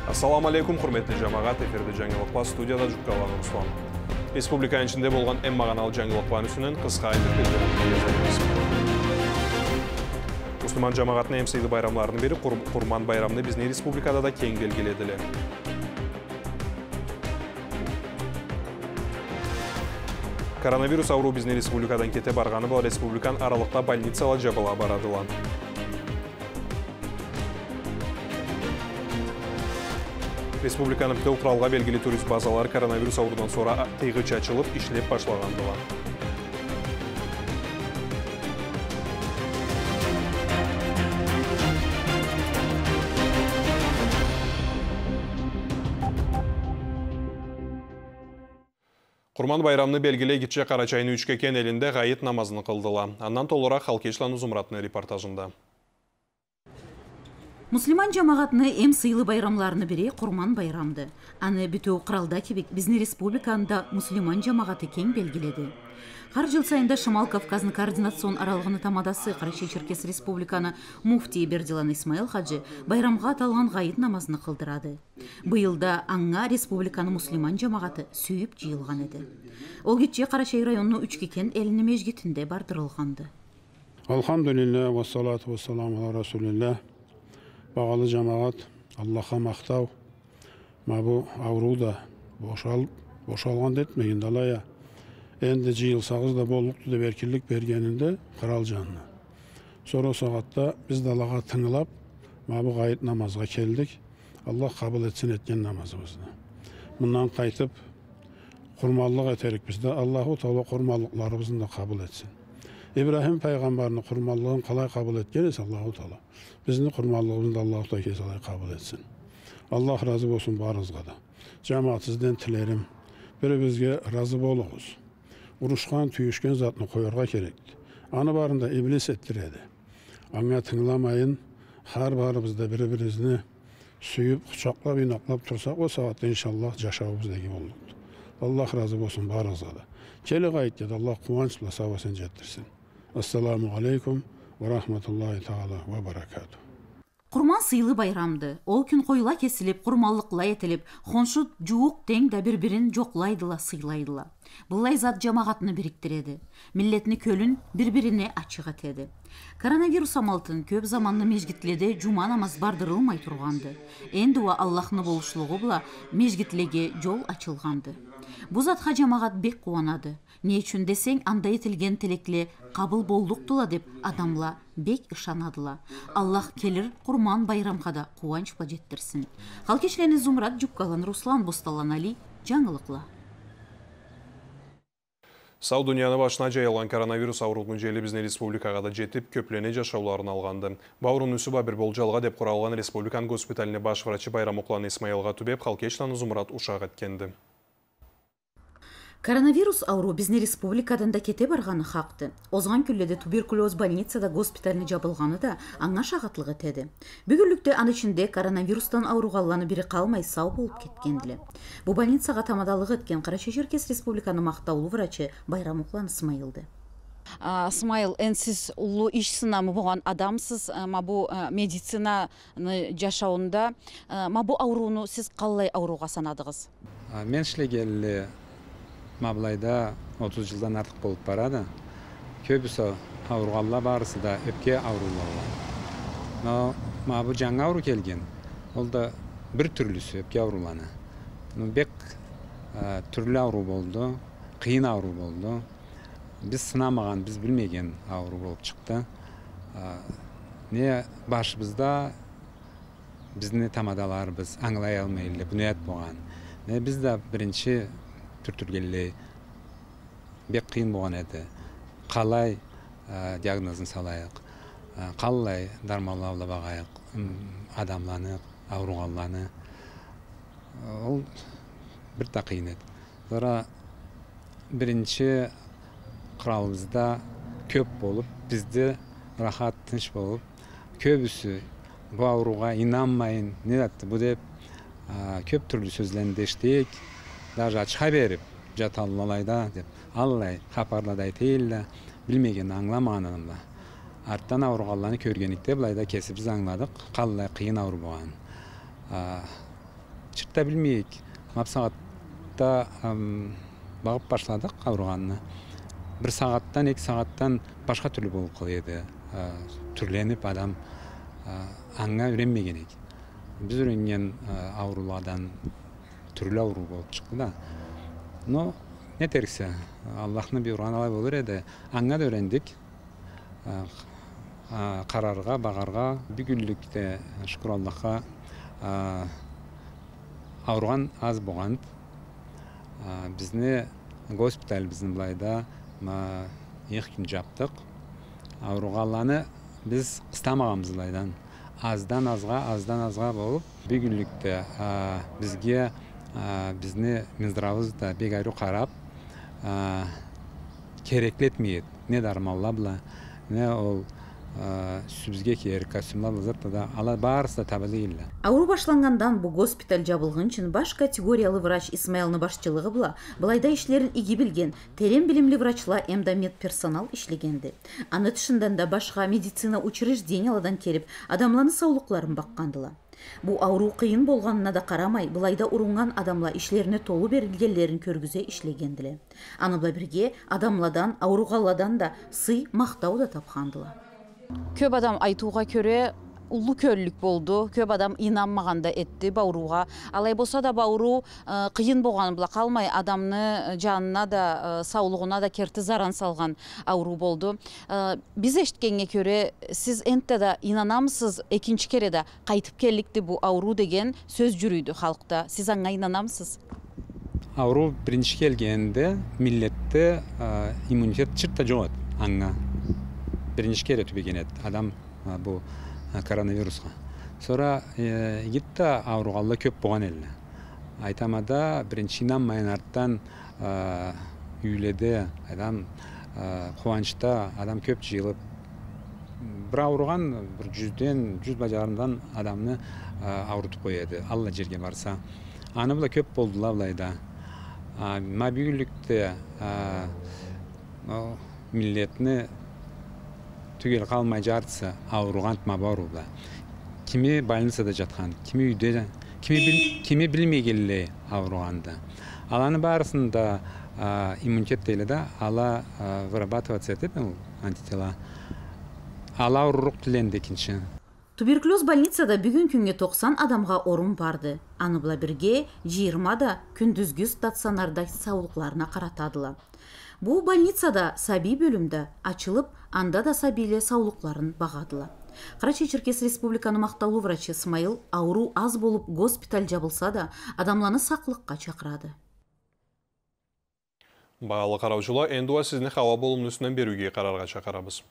Assalamu alaikum, hurmetli жамағат, эфирде жаңылықпа, студияда Жүккалан Руслан. Республика ішінде болған әм мағаналы жаңылықпа нүсінен қысқа айтып Müslüman cəmaatının əmsəyli bayramlarının biri Qurban bayramını bizne Respublikada da keng belgilediler. Koronavirus avru bizne Respublikadan kete barğanı bu Respublikan aralıqda больницала jabıla baradılan. Respublikanın bütün kuralға belgili turist bazaları koronavirus avrudan sonra teyğiçi açılıb, işlep başlağandılar. Qurban bayramını belgiley gitçe Qaraçayını Üçkeken elinde gayet namazını kıldılar. Andan tolura Halkeşlan Uzumratны reportajında. Müslüman cemaatını em sıylı bayramlarını biri Qurban bayramdı. Anı bütün qıralda kebek bizni Respublikanda Müslüman cemaatı keng belgiledi. Har jıl sayında Şimal Kafkazны koordination aralığını tamadası Qarachay-Черкес Respublikanı Mufti Бердилан Исмаил Хажы bayramға аталған gayet namazını kıldırады. Bu yılda аңа Respublikanı Müslüman cemaatı süyüp jıyılған edi. Ol gitçe Qarachay rayonunu Üçkeken elini mecgitinde bardırılğandı. Elhamdülillah ve salatu ve selamu ala Resulillah. Bağalı cemaat, Allah'a maqtav. Bu avru da boşalğan etmeyin dalaya. Endi jıyılsağız da bolluktu da berkinlik bergeninde kıral canlı. Sonra o saatte biz dalağa tınılap, bu gayet namazga keldik. Allah kabul etsin etken namazımızda. Bundan kaytıp kurmallık eterik bizde. Allah-u Teala kurmallıklarımızın da kabul etsin. İbrahim peygamberini kurmallığın kalay kabul etkeniyse Allah-u Teala. Bizim kurmallığımızı da Allah-u Teala kabul etsin. Allah razı olsun barınızga da. Cemaatinizden tilerim. Birimizge razı boluguz. Uruşkan, tüyüşken zatını koyarga kerekti. Anı barında iblis ettiredi. Аңа tınlamayın, har barımızda birbirimizni süyüp, kucaklap, inaklap tursak, o saatte inşallah yaşavımız degi olduk. Allah razı olsun barınızga da. Keli gayet dedi, Allah kuvançla savaşın jettirsin. Assalamu alaikum ve rahmetullahi taala ve berekatuhu. Qurban sıylı bayramdı. Ol gün koyula kesilip, kurmallıkla etilip, honşut juğuk teң da birbirin joklaydıla, sıylaydıla. Бұлай zat cemaatını biriktiredi. Milletini kölün birbirine açık etedi. Koronavirus amaltın köp zamanlı mecgitlede cuma namaz bardırılmay turgandı. Endi o Allah'ını boluşluğu bula mecgitlege jol açılgandı. Bu zatha cemaat bek kuvanadı. Ne üçün deseng anda etilgen tilekle kabul boldukdula dep adamla bek ışanadıla. Allah kelir Qurban bayramga da kuvançla jettirsin. Halkeşleni Zumrat Жүккалан Руслан Босталан Али жаңылықла. Сау дүнияны başına жайылған koronavirus ауруының желі біздің республикаға да жетіп, көплене жашауларын алғанды. Баурын үсі бір болжалға деп құралған республикан госпиталіне баш врачы Байрам Оклан Исмаилға түбеп, Халкешлан Зумрат ушақ еткенді. Koronavirus avru bizni Respublikadan da kete barğanı haqdı. Ozgan küllede tuberkuloz больницада госпиталini jabılğanı da аңа şağatlıq etedi. Bugünlükte an içinde koronavirustan avruğallanı biri kalmay sağ bolup ketkendili. Bu больницаға tamadalıq etken Qarachay-Черкес Respublikanı maqtaulu vraçı Bayram Oklан Исмаилді. Смайл, siz ulu iş sınamı boğan adamsız, bu meditsinаны жашауында, bu avruunu siz qallay avruğa sanadığız? Men işlegelli Mablayda 30 yıldan artık bolup barады. Köbüsü avruğalla barısı da öpke avruğalla. Bu жаңа avru kelgen. Ol da bir türlüsü öpke avruğlanı. Bek türlü avru boldu, kıyın avru boldu. Biz sınamagan, biz bilmegen avru bolup çıktı. Ne başımızda bizni tamadalarımız anglay almaylı, bunu et boğan. Ne biz de birinci Türtürgelli bek kıyın boğan edi. Qalay diagnozun salayıq, qalay darmallavla bağayıq, adamlanı, avruğallanı. Ol bir de kıyın edi. Sonra birinci kralımızda köp bolup, bizde rahat, tınç bolup, köbüsü bu avruğa inanmayın, ne yaptı bu deyip köp türlü sözlerini deştik. Даже açığa berip jatallalayda dep Allay xaparladay teyille bilmegen anglamaganımla. Arttan avruğallarını körgenikte bulayda kesip biz angladık. Qallay kıyın avru boğan. чырта билмейик. Мапсагатта багып башладык ауруганны. 1 сағаттан 2 сағаттан башка түрлүү болуп калды. Түрленип адам аңга үйренмеген экен. Биз үйренген аурулардан түрлүү ауру болуп чыкты да. Но не терсе, Аллахны буйруган алай болор эди. Аңга да үйрендик. Карарга, багарга, бүгүнлүктө шүкүр Аллахка ауруган аз болгон. Бизни госпиталь биздин булайда 2 күн жаптык. Ауругаланы biz kıstamağımızlaydan azdan azga bolup bir günlükte bizge bizni Minzdravızda bir gayrı qarab kerekletmeyet. Ne darmalla bula, ne ol sübizge kerek kostümlar lazırda da ala barısı da tabi değiller. Ауру башлангандан бу госпиталь жабылган үчүн баш категориялы врач Исмаилны башчылыгы була былайда ишлерин иги билген, терен билимли врачлар эмда медперсонал иштегенди. Аны тышындан да башка медицина учреждениялардан келип, адамларны саулыкларын баккандыла. Бу ауру кыйын болгонуна да карамай, былайда урунган адамлар ишлерине толуу берилгенлерин көргүзө иштегендиле. Аны била бирге адамlardan, ауругалlardan да сый, мактау да тапкандыла. Köp adam aytuğa köre ulu köllük boldu. Köp adam inanmaganda etdi bauruğa. Alay bolsa da bauru kıyın bolgan bula kalmay adamны janına da sağlığına da kerti zaran salgan auru boldu. Biz eşitkenge köre siz entde da inanamsız ekinci kere de kaytıp kellikti bu auru degen söz jürüydü halkta. Siz anga inanamsız? Auru birinci kelgende millette immunitet çırtta joğat anga. Birinci kere tübegen adam bu koronavirusga. Sonra gitti auruğalla köp boğan elle. Aytamada birinci inanmayın arttan üylede adam kuvançta adam köp jıyılıp bir auruğan bir 100 bacarından adamını aurutup koydu. Allah jerge varsa. Anı bula köp boldular bulayda. Ma büyüklükte milletini tügel kalmay jartsa aurugan mabarula. Kimi больницада жатқан, kimi үйде, kimi bilmegelle аурuganda. Аланы барысында иммунитет дейли да, ала вырабатываться етіп, антитела. Ала аурурук тиленди экинчи. Туберкулез больницада бүгүн күнгө 90 адамга орун барды. Аны била бирге 20 да күндүзгү стационарда саулыкларына каратадыла. Бу больницада саби бөлүмдө ачылып, анда да сабиле саулыкларын багадыла. Карачай-Черкес Республиканын макталуу врачы Исмаил ауру аз болуп госпиталь жабылса да, адамларны сактылыкка чакырады. Багалы караучулар, эндуа сизни хаба болумнусунан берүүгө карарга чакырабыз.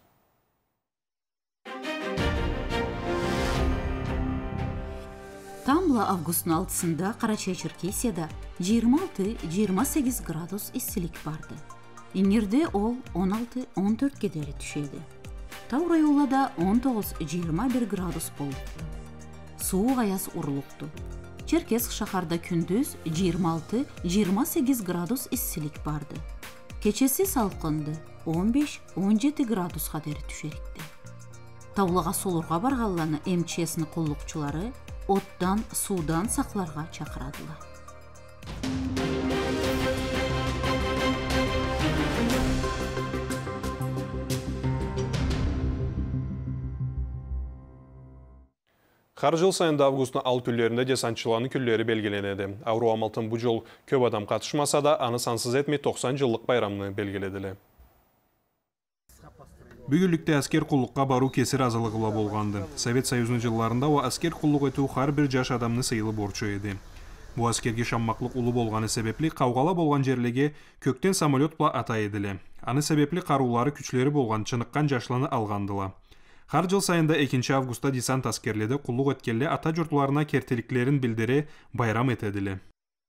Тамла августтун 6-сында Карачай-Черкесияда 26-28 градус иссилик барды. Иңирде ол 16-14 дери түшөйдү. Тау районунда 19-21 градус болупту. Суук аяз урулукту. Черкес шахарда күндүз 26-28 градус иссилик барды. Кечеси салкынды 15-17 градуска дери түшөрүктү. Таулага солурга барганларны МЧСнын коллукчулары оттан, суудан сакларга чакырадылар. Har жыл сайында августтун ал күнлеринде десантчыларнын күнлери белгиленеди. Ауру амалтын бу жол көп адам катышмаса да, аны сансыз этмей 90 жылдык байрамны белгиледиле. Бүгүнлүктө аскер куллукка баруу кесир азалыгыла болгонду. Совет Союзунун жылдарында о аскер куллук этүү ар бир жаш адамны сыйылы борчу эди. Бу аскерге шаммаклык улуу болгону себепли кавгала болгон жерлерге көктен самолет була ата эдиле. Аны себепли каруулары күчлөрү болгон чыныккан жашланы алгандыла. Har жыл сайында 2 августта десант аскерледи куллук эткеле ата журтларына кертиликлерин билдире байрам этедиле.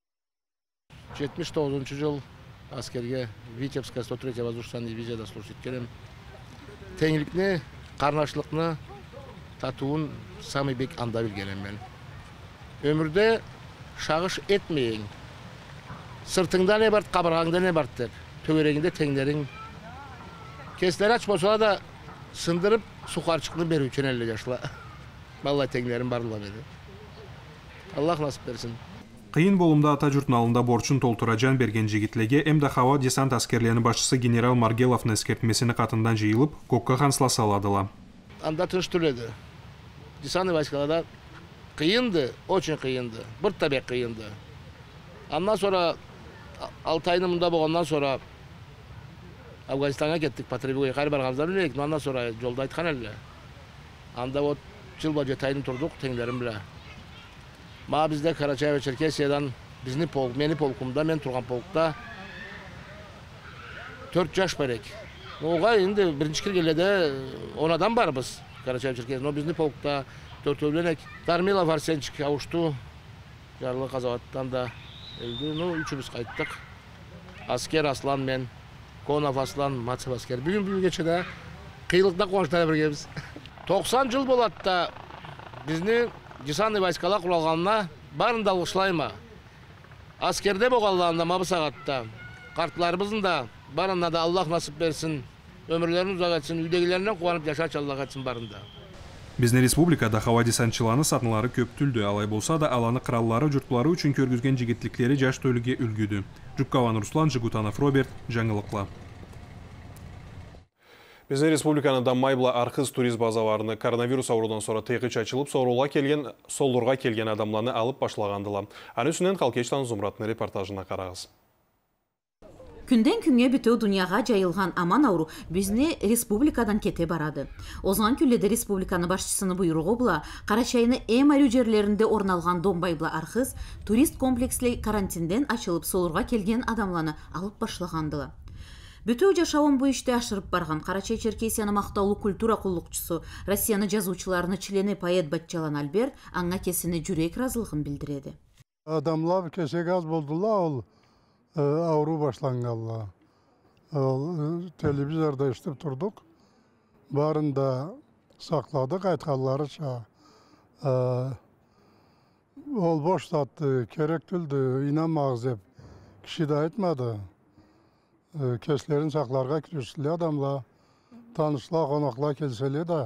79 жыл аскерге Витебская 103 воздушный дивизияда служить келем. Теңиликни, карнашлыкны, татуун самый бек анда билгенем мен. Өмүрдө шагыш этмейин. Сыртыңда не бар, кабыргаңда не бар деп. Төгөрегинде теңдериң. Кеслер ач болса да сындырып сукарчыкны берүү үчүн эле жашла. Балла теңдерим барлыгы бери. Аллах насип берсин. Кыйын болумда ата журтун алдында борчун толтура жан берген жигитлерге эмде Хава десант аскерлеринин башчысы генерал Маргеловдун эскертмесини катындан жыйылып, кокко канцла саладыла. Анда тыныш түледі. Десантный войскаларда кыйынды, очень кыйынды. Bir tabi kıyındı. Ondan sonra 6 ayının bunda болғаннан sonra Afganistan'a gittik. Patriboya kayır barğamızdan öyleydik. Ondan sonra yolda aytkan elle. Anda o жылба 7 ayını turduk tenglerim bile. Ma bizde Karaçay ve Çerkesiya'dan meni polkumda, men turgan polkta 4 yaş berek. Oğa indi birinci kirgelede 10 adam var biz Karaçay ve Çerkesiya'dan. O bizni polkta 4 övlenek. Darmilov Arsençik avuştu. Jarlı Kazavat'tan da öldü. Üçümüz kayıttık. Asker Aslan men, Konov Aslan, Matsev asker. Bugün geçede kıyılıkta konuşlara birgemiz. 90 yıl boladı da bizni Десантный войскалар құралғанына барын да алғышлайма. Аскерде болғанларында мабы сағатта. Қартларымыздың да барына да Аллах насып берсін, өмірлерін ұзақ етсін, үйдегілерінен қуанып жашач Аллах етсін барында. Биздин республикада Хава десантчыларынын сатынлары көптүлдү, алай болса да аланы кыраллары журтлары үчүн көргүзгөн жигиттиктери жаш төлүгө үлгүдү. Жуккаван Руслан, Жигутанов Роберт, жаңылыкла. Биздин республиканы дамайбла архыз турист базаларыны коронавирус аурудан sonra тыйгыч ачылып, солурга келген адамларны алып башлагандыла. Аны үстүнөн Калкечтан Зумраттын репортажына карагыз. Күнден күнгө бүтөө дүйнөгө жайылган аман ауру бизни республикадан кете барады. Озган күнлөдө республиканы башчысынын буйругу була Карачайны эң арю жерлеринде орун алган Домбайбла архыз турист комплексли карантинден ачылып, солурга келген адамларны алып башлагандыла. Бүтөө жашауын бу иште ашырып барган Карачай Черкесияны мактаулуу культура куллукчусу, Россияны жазуучуларынын члени поэт Батчалан Альберт аңа кесини жүрөк ыраазылыгын билдирди. Адамлар кесек аз болдула, ол ауру башланганла. Телевизорда иштеп турдук. Барын да сакладык, айтканларыча. Ол боштатты, керектилди, инанмагыз деп киши да айтмады. Keslerin saklarga kirişli adamla tanışla konakla kelseli de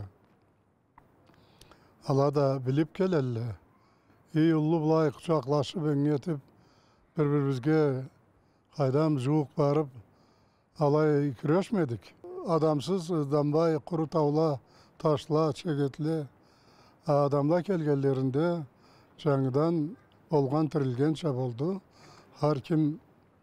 ala da bilip geleli. İyi ulu bulay kucaklaşıp öngetip birbirimizge kaydam juğuk barıp alay kireşmedik. Adamsız dambay kuru tavla taşla çeketli adamla kelgellerinde жаңыдан olgan tirilgençe oldu. Her kim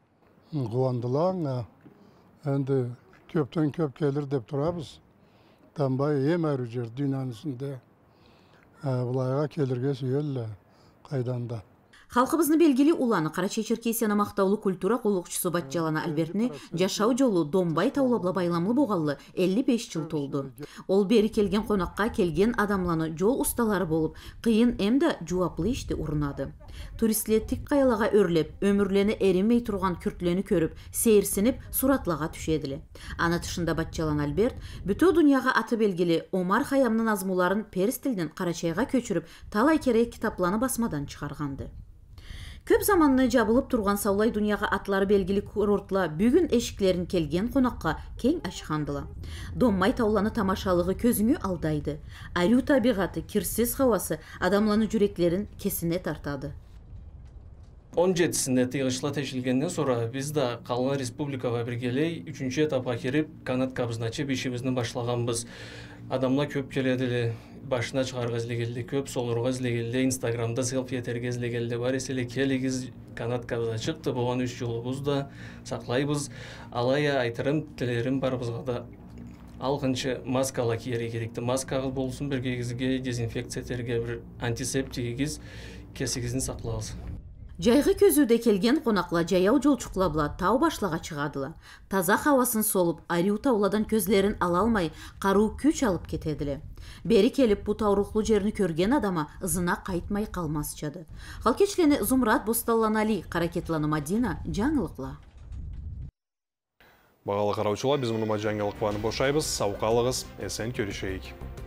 Guandılar, endi köpten köp gelir dep turabız. Tambay em arıcır dünyanın içinde. Bulayga kelirge süyelle kaydanda. Халкыбыздын белгилүү уланы Карачай Черкесияны мактаулуу культура куллукчусу Батчалан Альбертни жашоо жолу Домбай таулабла байламлуу болгонлу 55 жыл толду. Ол бери келген конакка келген адамланы жол усталары болуп, кыйын эмде жууаплуу ишти урунады. Туристлер тик каялага өрлөп, өмүрлени эримей турган күртлөнү көрүп, сейирсинип, суратлага түшедиле. Аны тышында Батчалан Альберт бүтөө дүйнөгө аты белгили Омар Хаямдын азмуларын перс тилинен Карачайга көчүрүп, талай керек китапланы басмадан чыгарганды. Көп заманны жабылып турган Саулай дүйнөгө атлары белгили курортла бүгүн эшиклерин келген конакка кең ачкандыла. Домбай тауланы тамашалыгы көзүңө алдайды. Арю табигаты, кирсиз хавасы адамларнын жүрөклөрүн кесине тартады. 17-сinde тыйгычла тешилгенден sonra биз да калган республикага биргелей 3-чү этапка кирип канат кабызын ачып ишибизди башлаганбыз. Адамлар көп келедиле, башына чыгарга излегелди, көп солурга излегелди, Инстаграмда селфи этерге излегелди. Бар эселе келигиз канат кабыза чыкты. Болгон 3 жолубуз да саклайбыз. Алая айтырым тилерим барыбызга да алгынчы маскала кийери керекти. Маскагыз болсун, бир кегизге дезинфекция этерге, бир антисептигиз кесигизин саклабыз. Жайгы көзүдө келген конакла жаяу жолчуклабла тау башлага чыгадыла. Таза хавасын солуп, арю тауладан көзлерин ала алмай, каруу күч алып кетедиле. Бери келип бу таурухлуу жерни көрген адама ызына кайтмай калмасчады. Калкечлени Зумрат Босталланали, Каракетланы Мадина, жаңылыкла. Багалы караучулар, биз муну жаңылыкларды бошайбыз, сау калыгыз, эсен көрүшөйүк.